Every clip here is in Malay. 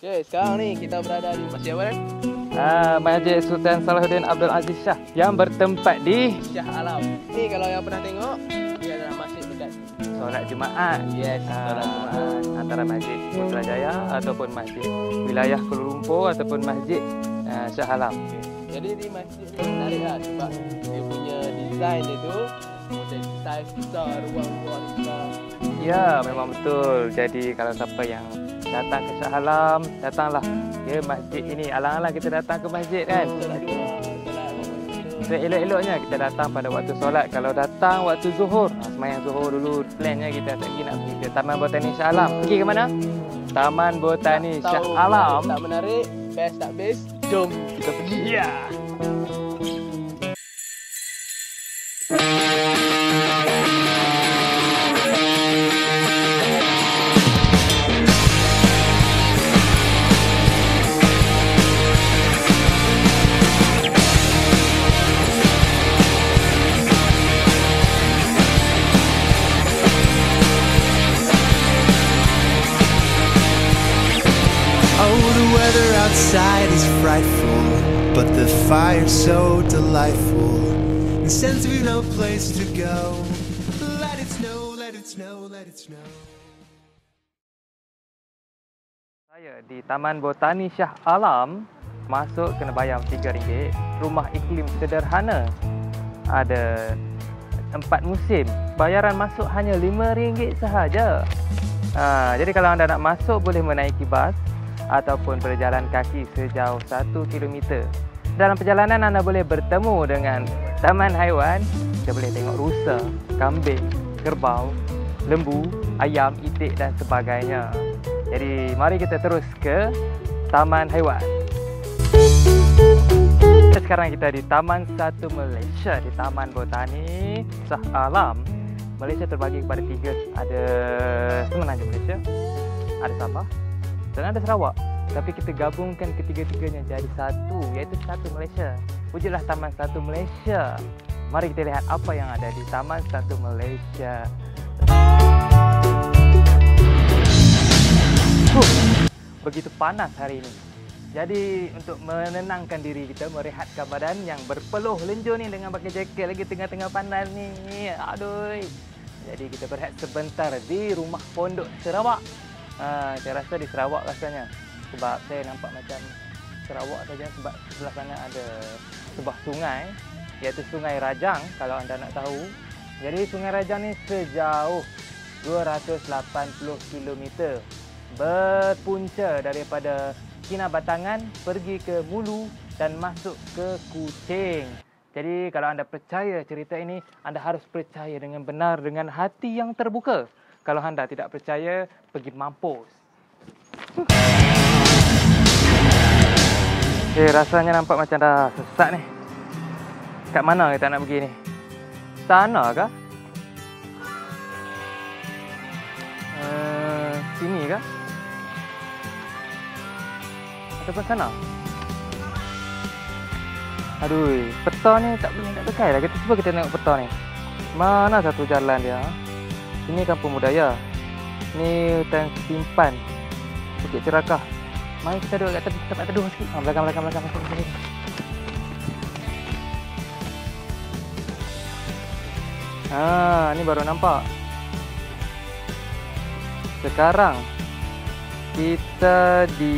Okey, sekarang ni kita berada di Masjid apa kan? Masjid Sultan Salahuddin Abdul Aziz Shah yang bertempat di Shah Alam. Ni kalau yang pernah tengok, dia adalah masjid dekat solat Jumaat. yes, solat Jumaat. Antara Masjid Putrajaya ataupun Masjid Wilayah Kuala Lumpur ataupun Masjid Shah Alam. Jadi di masjid ni menarik lah sebab dia punya design dia tu model saiz besar, ruang-ruang besar. Ya, memang betul. Jadi kalau siapa yang datang ke Shah Alam, datanglah ke masjid ini. Alang-alang kita datang ke masjid kan. Solat Jumaat, solat betul. So, elok-eloknya kita datang pada waktu solat. Kalau datang waktu zuhur, semayang zuhur dulu. Plannya kita tak pergi nak pergi ke Taman Botani Shah Alam. Pergi ke mana? Taman Botani Nak Shah tahu Alam. menarik tak menarik, best tak best, jom kita pergi. Ya. Oh, the weather outside is frightful, but the fire's so delightful. And since we've no place to go, let it snow, let it snow, let it snow. Saya di Taman Botani Shah Alam, masuk kena bayar RM3. Rumah iklim sederhana. Ada 4 musim. Bayaran masuk hanya RM5 sahaja. Jadi kalau anda nak masuk boleh menaiki bas ataupun berjalan kaki sejauh 1 km. Dalam perjalanan anda boleh bertemu dengan taman haiwan. Kita boleh tengok rusa, kambing, kerbau, lembu, ayam, itik dan sebagainya. Jadi mari kita terus ke taman haiwan. Sekarang kita di Taman Satu Malaysia, di Taman Botani Shah Alam. Malaysia terbagi kepada 3. Ada Semenanjung Malaysia, ada Sabah dan ada Sarawak. Tapi kita gabungkan ketiga-tiganya jadi satu, iaitu Satu Malaysia. Wujudlah Taman Satu Malaysia. Mari kita lihat apa yang ada di Taman Satu Malaysia. Begitu panas hari ini. Jadi untuk menenangkan diri kita, merehatkan badan yang berpeluh lenjur ni dengan pakai jaket lagi tengah-tengah panas ni. Aduh. Jadi kita berehat sebentar di rumah pondok Sarawak. Saya rasa di Sarawak rasanya. Sebab saya nampak macam Sarawak saja, sebab sebelah sana ada sebuah sungai, iaitu Sungai Rajang kalau anda nak tahu. Jadi Sungai Rajang ni sejauh 280 km. Berpunca daripada Kinabatangan pergi ke Mulu dan masuk ke Kuching. Jadi kalau anda percaya cerita ini, anda harus percaya dengan benar, dengan hati yang terbuka. Kalau anda tidak percaya, pergi mampus. Rasanya nampak macam dah sesat ni. Kat mana kita nak pergi ni? Sana kah? Sini kah? Ataupun sana? Aduh, peta ni tak boleh nak pakai lah. Kita cuba kita tengok peta ni. Mana satu jalan dia? Ini Kampung Budaya. Ni hutan simpan Bukit Cerakah. Mari kita duduk kat tepi tempat teduh sikit. Belakang. Sini. Ni baru nampak. Sekarang kita di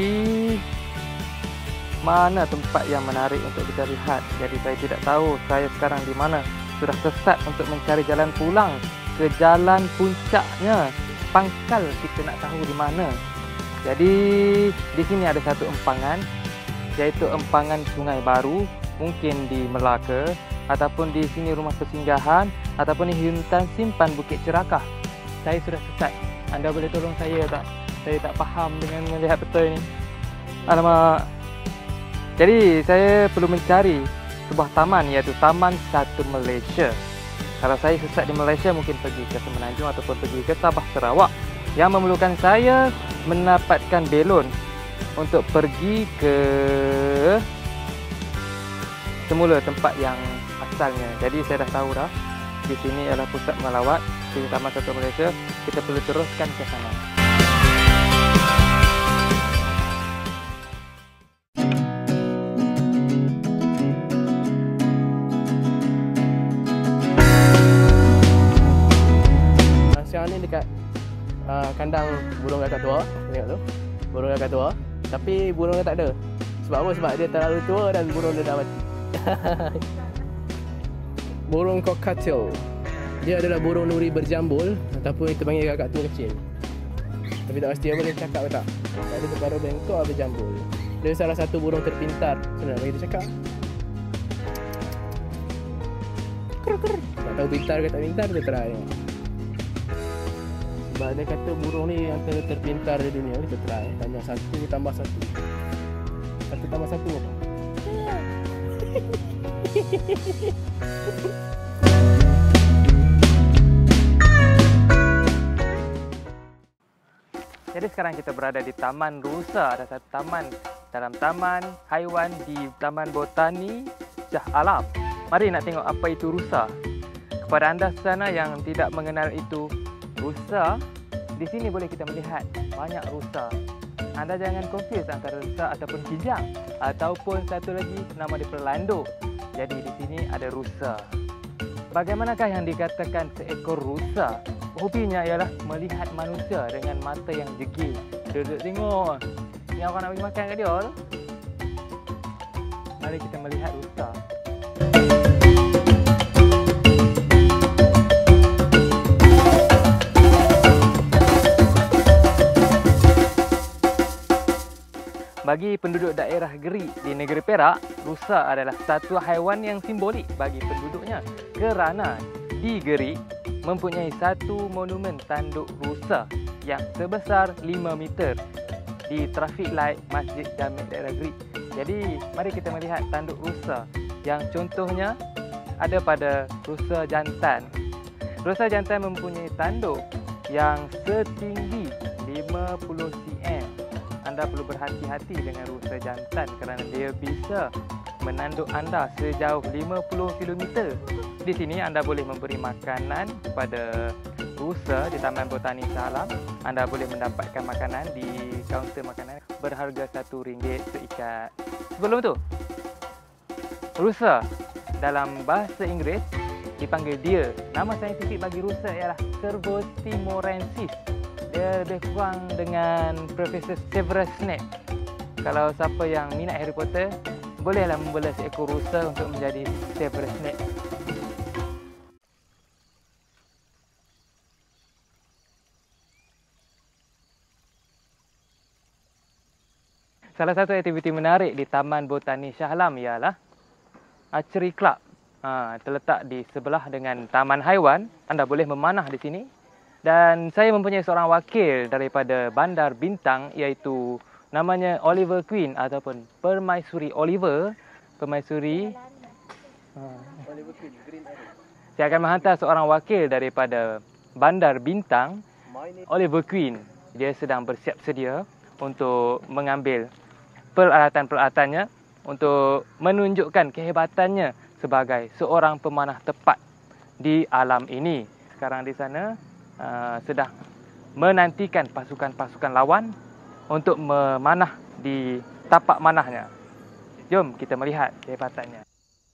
mana tempat yang menarik untuk kita lihat. Jadi saya tidak tahu saya sekarang di mana. Sudah sesat untuk mencari jalan pulang ke jalan puncaknya. Pangkal kita nak tahu di mana. Jadi di sini ada satu empangan, iaitu empangan Sungai Baru, mungkin di Melaka ataupun di sini rumah persinggahan ataupun di hutan simpan Bukit Cerakah. Saya sudah sesat. Anda boleh tolong saya tak? Saya tak faham dengan melihat peta ini. Alamak. Jadi saya perlu mencari sebuah taman, iaitu Taman Satu Malaysia. Kalau saya sesat di Malaysia, mungkin pergi ke Semenanjung ataupun pergi ke Sabah, Sarawak, yang memerlukan saya mendapatkan belon untuk pergi ke semula tempat yang asalnya. Jadi saya dah tahu dah, di sini adalah pusat melawat di Taman Satu Malaysia. Kita perlu teruskan ke sana. dekat kandang burung kakak tua. Tengok tu, burung kakak tua. Tapi burung dia tak ada. Sebab apa? Sebab dia terlalu tua dan burung dia dah mati. Burung cockatiel. Dia adalah burung nuri berjambul ataupun kita panggil kakak tua kecil. Tapi tak pasti dia boleh cakap ke tak. Tak ada separuh bengkok atau berjambul. Dia salah satu burung terpintar. Senang bagi dia cakap. Tak tahu pintar ke tak pintar, dia try. Sebab dia kata burung ni yang terpintar di dunia. Kita try. Tanya 1 tambah 1. 1 tambah 1 apa? Jadi sekarang kita berada di Taman Rusa. Ada satu taman dalam taman haiwan di Taman Botani Shah Alam. Mari nak tengok apa itu rusa. Kepada anda sana yang tidak mengenal itu rusa, di sini boleh kita melihat banyak rusa. Anda jangan confuse antara rusa ataupun kijang, ataupun satu lagi nama dia perlanduk. Jadi di sini ada rusa. Bagaimanakah yang dikatakan seekor rusa? Hobinya ialah melihat manusia dengan mata yang degil. Duduk tengok. Ni orang nak bagi makan kat dia tu. Mari kita melihat rusa. Bagi penduduk daerah Gerik di negeri Perak, rusa adalah satu haiwan yang simbolik bagi penduduknya kerana di Gerik mempunyai satu monumen tanduk rusa yang sebesar 5 meter di traffic light Masjid Jami' daerah Gerik. Jadi, mari kita melihat tanduk rusa yang contohnya ada pada rusa jantan. Rusa jantan mempunyai tanduk yang setinggi 50 cm. Anda perlu berhati-hati dengan rusa jantan kerana dia bisa menanduk anda sejauh 50 km. Di sini anda boleh memberi makanan kepada rusa di Taman Botani Shah Alam. Anda boleh mendapatkan makanan di kaunter makanan berharga RM1 seikat. Sebelum tu, rusa dalam bahasa Inggeris dipanggil deer. Nama saintifik bagi rusa ialah Cervus timorensis. Dia lebih kurang dengan Profesor Severus Snape. Kalau siapa yang minat Harry Potter, bolehlah membela seekor rusa untuk menjadi Severus Snape. Salah satu aktiviti menarik di Taman Botani Shah Alam ialah Archery Club. Terletak di sebelah dengan Taman Haiwan. Anda boleh memanah di sini. Dan saya mempunyai seorang wakil daripada Bandar Bintang, iaitu namanya Oliver Queen ataupun Permaisuri Oliver. Permaisuri Oliver Queen, Green Arrow. Saya akan menghantar seorang wakil daripada Bandar Bintang, Oliver Queen. Dia sedang bersiap sedia untuk mengambil peralatan-peralatannya untuk menunjukkan kehebatannya sebagai seorang pemanah tepat di alam ini. Sekarang di sana sedang menantikan pasukan-pasukan lawan untuk memanah di tapak manahnya. Jom kita melihat kehebatannya.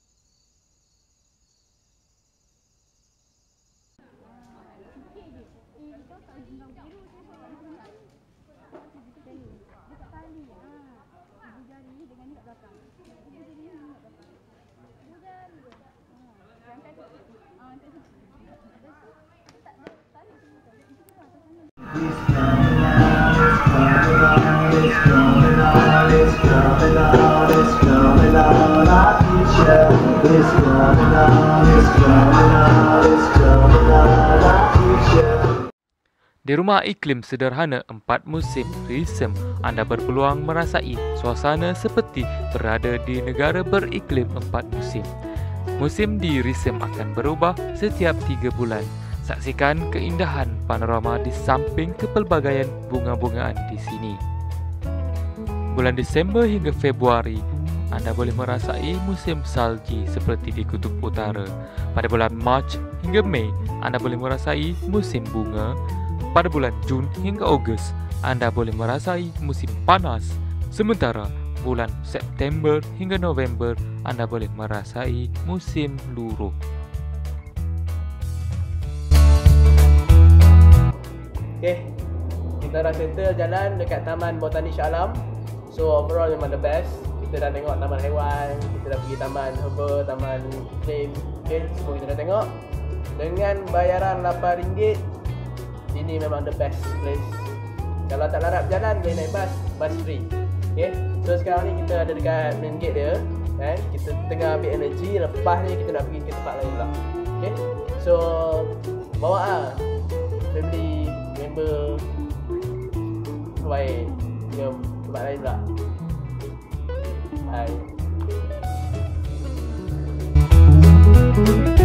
Di rumah iklim sederhana 4 musim Risem, anda berpeluang merasai suasana seperti berada di negara beriklim 4 musim. Musim di Risem akan berubah setiap 3 bulan. Saksikan keindahan panorama di samping kepelbagaian bunga-bungaan di sini. Bulan Disember hingga Februari, anda boleh merasai musim salji seperti di Kutub Utara. Pada bulan Mac hingga Mei, anda boleh merasai musim bunga. Pada bulan Jun hingga Ogos, anda boleh merasai musim panas. Sementara bulan September hingga November, anda boleh merasai musim luruh. kita dah settle jalan dekat Taman Botani Shah Alam. So overall memang the best. Kita dah tengok taman haiwan, kita dah pergi taman herba, taman iklim, okay, semua kita dah tengok. Dengan bayaran RM8, ini memang the best place. Kalau tak larat berjalan, boleh naik bus free. Okay, so sekarang ni kita ada dekat main gate dia, kan? Kita tengah ambil energy, lepas ni kita nak pergi ke tempat lain pula. Okay, so bawa lah family, member, baik, jom tempat lain pula. Bye.